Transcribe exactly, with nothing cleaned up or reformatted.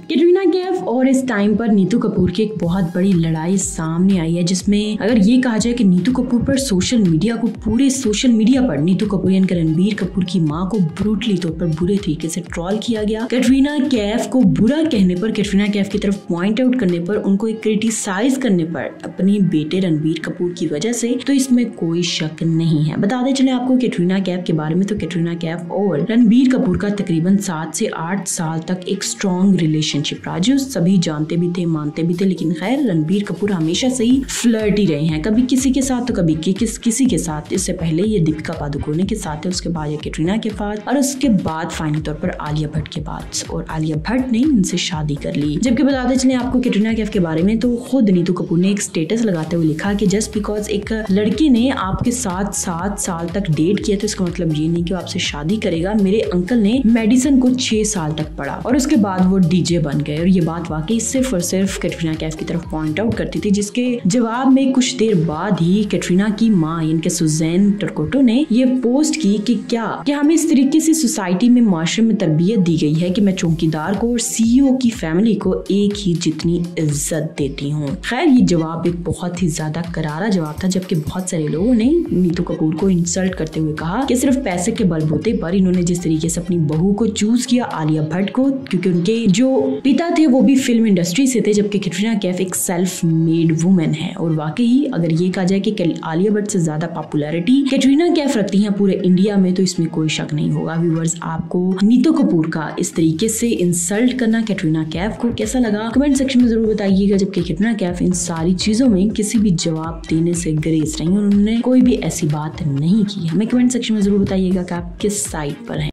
कैटरीना कैफ और इस टाइम पर नीतू कपूर की एक बहुत बड़ी लड़ाई सामने आई है, जिसमें अगर ये कहा जाए कि नीतू कपूर पर सोशल मीडिया को पूरे सोशल मीडिया पर नीतू कपूर यानी कि रणबीर कपूर की मां को ब्रूटली तौर पर बुरे तरीके से ट्रोल किया गया। कैटरीना कैफ को बुरा कहने पर, कैटरीना कैफ की तरफ पॉइंट आउट करने पर, उनको एक क्रिटिसाइज करने पर अपने बेटे रणबीर कपूर की वजह से, तो इसमें कोई शक नहीं है। बताते चले आपको कैटरीना कैफ के बारे में, तो कैटरीना कैफ और रणबीर कपूर का तकरीबन सात से आठ साल तक एक स्ट्रॉन्ग रिलेशन रहा, जो सभी जानते भी थे, मानते भी थे। लेकिन खैर, रणबीर कपूर हमेशा से ही फ्लर्टी रहे हैं, कभी किसी के साथ तो कभी कि, किस किसी के साथ। इससे पहले ये दीपिका पादुकोणे के साथ है, उसके बाद ये कैटरीना के साथ, और उसके बाद फाइनल तौर पर आलिया भट्ट के बाद, और आलिया भट्ट ने इनसे शादी कर ली। जबकि बताते चले आपको कैटरीना कैफ के बारे में, तो खुद नीतू कपूर ने एक स्टेटस लगाते हुए लिखा कि जस्ट बिकॉज एक लड़के ने आपके साथ सात साल तक डेट किया तो इसका मतलब ये नहीं कि वो आपसे शादी करेगा। मेरे अंकल ने मेडिसिन को छह साल तक पढ़ा और उसके बाद वो डीजे बन गए, और ये बात वाकई सिर्फ और सिर्फ कैटरीना कैफ की तरफ पॉइंट आउट करती थी, जिसके जवाब में कुछ देर बाद ही कैटरीना की मां यानी कि सुजैन टर्कोटो ने ये पोस्ट की कि क्या कि हमें इस तरीके से सोसाइटी में, माशरे में तरबियत दी गई है कि मैं चौकीदार को और सीईओ की फैमिली को एक ही जितनी इज्जत देती हूँ। खैर, ये जवाब एक बहुत ही ज्यादा करारा जवाब था, जबकि बहुत सारे लोगों ने नीतू कपूर को इंसल्ट करते हुए कहा कि सिर्फ पैसे के बलबूते पर इन्होंने जिस तरीके से अपनी बहू को चूज किया, आलिया भट्ट को, क्योंकि उनके जो पिता थे वो भी फिल्म इंडस्ट्री से थे, जबकि कैटरीना कैफ एक सेल्फ मेड वुमेन है। और वाकई अगर ये कहा जाए कि आलिया भट्ट से ज्यादा पॉपुलैरिटी कैटरीना कैफ रखती हैं पूरे इंडिया में, तो इसमें कोई शक नहीं होगा। व्यूअर्स, आपको नीतू कपूर का इस तरीके से इंसल्ट करना कैटरीना कैफ को कैसा लगा, कमेंट सेक्शन में जरूर बताइएगा। जबकि कैटरीना कैफ इन सारी चीजों में किसी भी जवाब देने से गुरेज रही, उन्होंने कोई भी ऐसी बात नहीं की। हमें कमेंट सेक्शन में जरूर बताइएगा कि आप किस साइड पर हैं।